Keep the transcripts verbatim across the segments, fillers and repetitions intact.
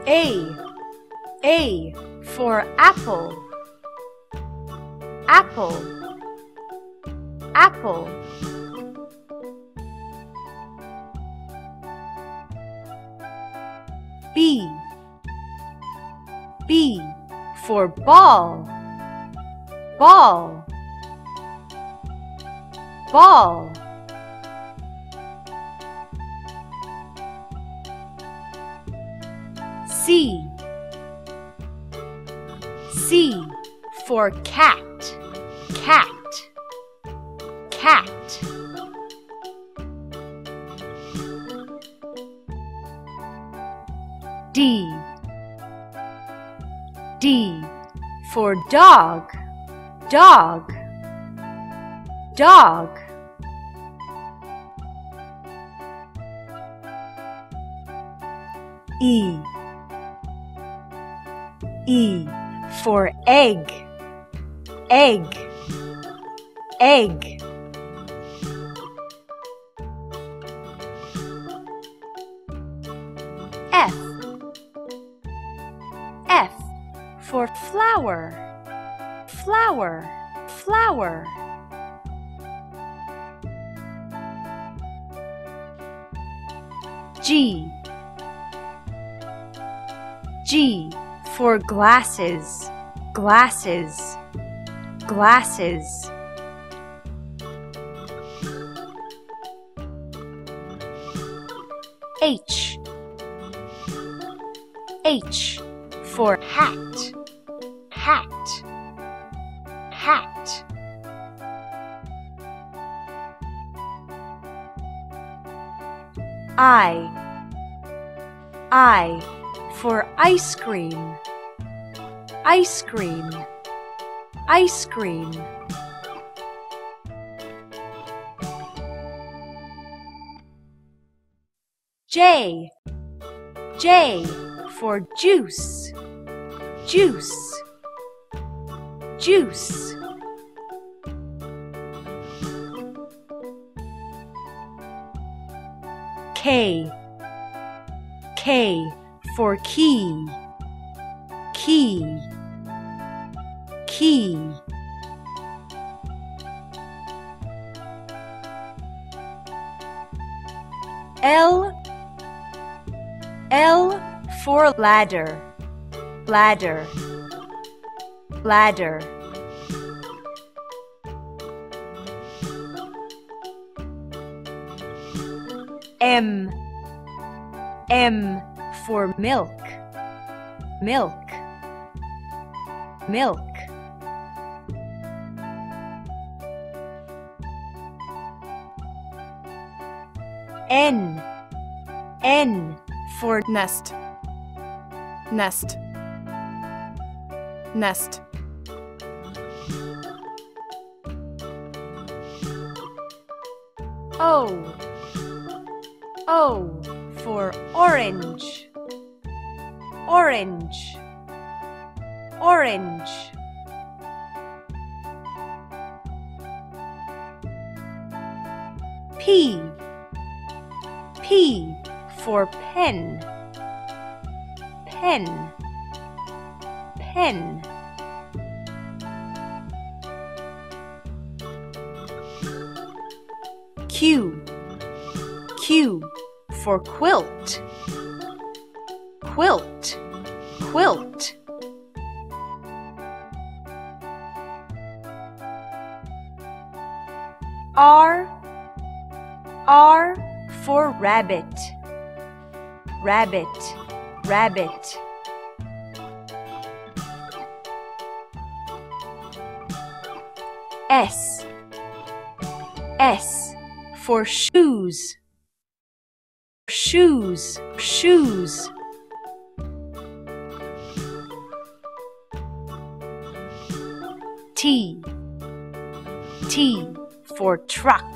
A. A for apple. Apple. Apple. B. B for ball. Ball. Ball. C. C for cat. Cat. Cat. D. D for dog. Dog. Dog. E. E for egg. Egg. Egg. F. F for flower. Flower. Flower. G. G for glasses. Glasses. Glasses. H. H for hat. Hat. Hat. I. I for ice cream. Ice cream. Ice cream. J. J for juice. Juice. Juice. K. K for key. Key. Key. L. L for ladder. Ladder. Ladder. M. M for milk. Milk. Milk. N. N for nest. Nest. Nest. O. O for orange. Orange. Orange. P. P for pen. Pen. Pen. Q. Q for quilt. Quilt. Quilt. R. R for rabbit. Rabbit. Rabbit. S. S for shoes. Shoes. Shoes. T. T for truck.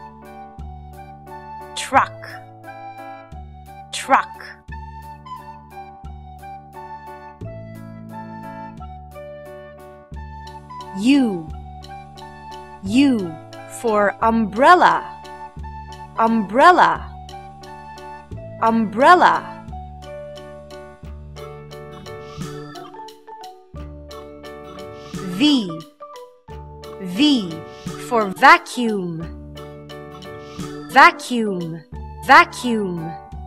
Truck. Truck. U. U for umbrella. Umbrella. Umbrella. V. V for vacuum. Vacuum, vacuum.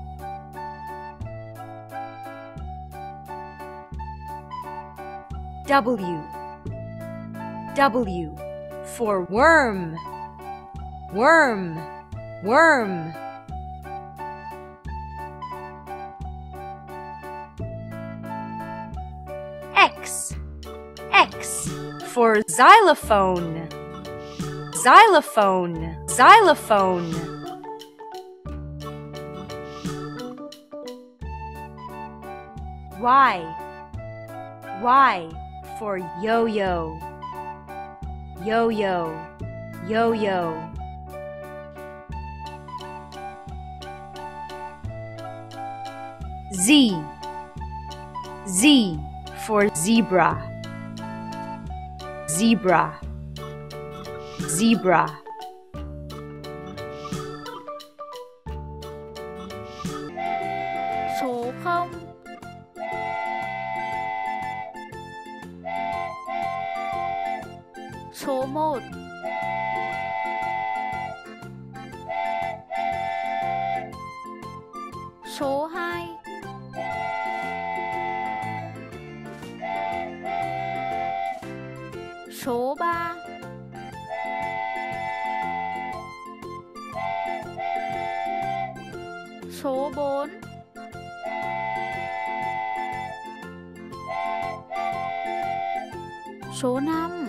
W. W for worm. Worm, worm. X. X for xylophone. Xylophone, xylophone. Y. Y for yo-yo. Yo-yo, yo-yo. Z. Z for zebra. Zebra, zebra. Số không. Số một. Số hai. Số ba. Số bốn. Số năm.